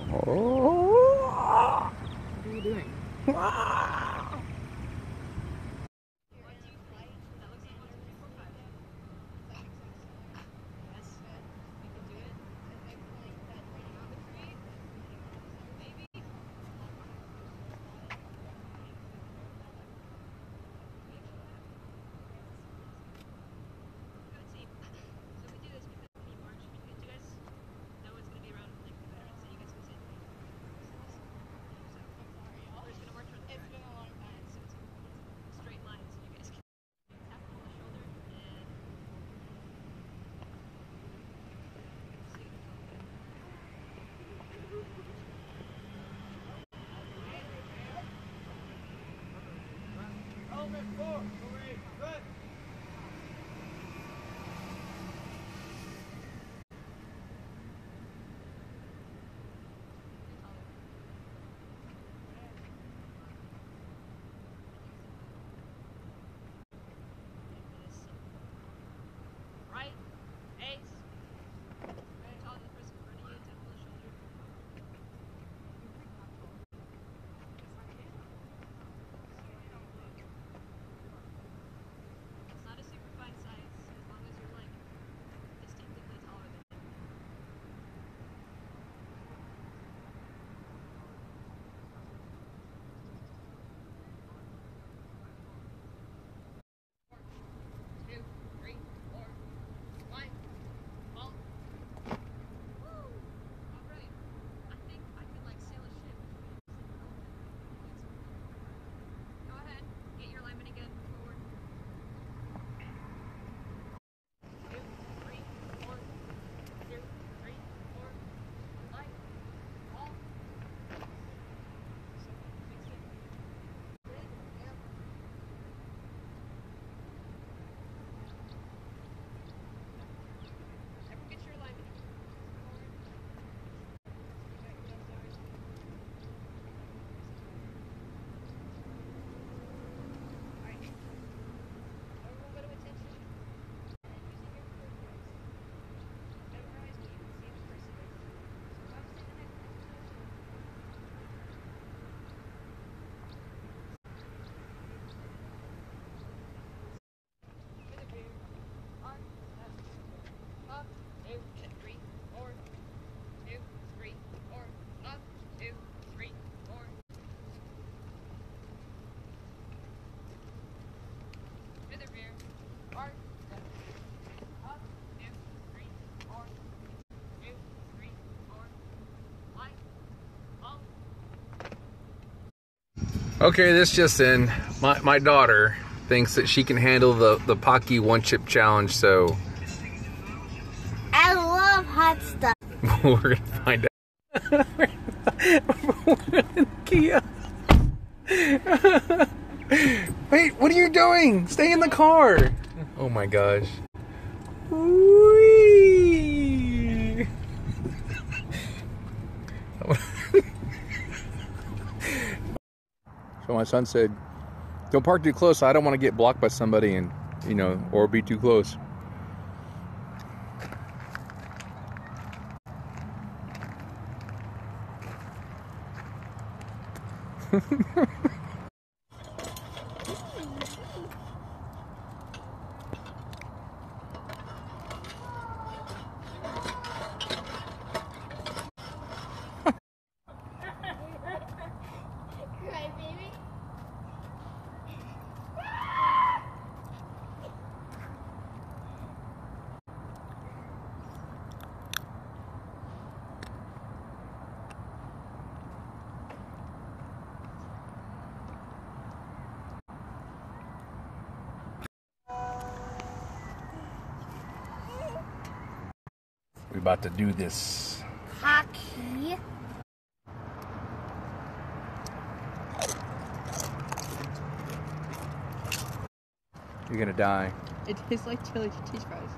Oh. What are you doing? Okay, this just in. My daughter thinks that she can handle the Pocky one-chip challenge, so I love hot stuff. we're gonna find out. We're in Kia. Wait, what are you doing? Stay in the car. Oh my gosh. Whee! So my son said, don't park too close. I don't want to get blocked by somebody and, you know, or be too close. We're about to do this. Hockey. You're gonna die. It tastes like chili cheese fries.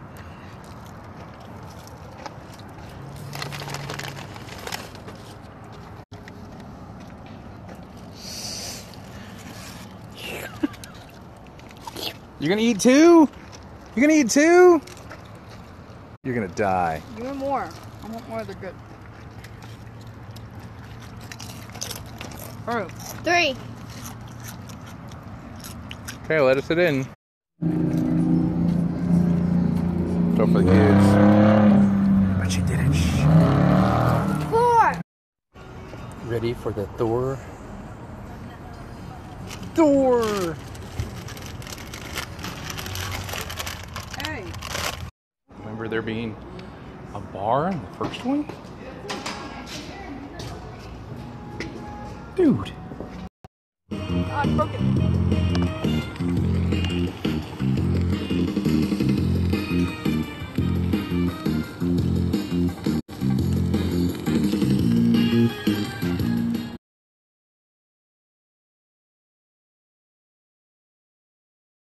You're gonna eat two? You're gonna eat two? You're gonna die. Give me more. I want more. They're good. Oh. 3. Okay, let us sit in. Go for the kids. But you did it. 4. Ready for the Thor? Thor! Hey. Remember there being a bar in the first one? Dude. I broke it.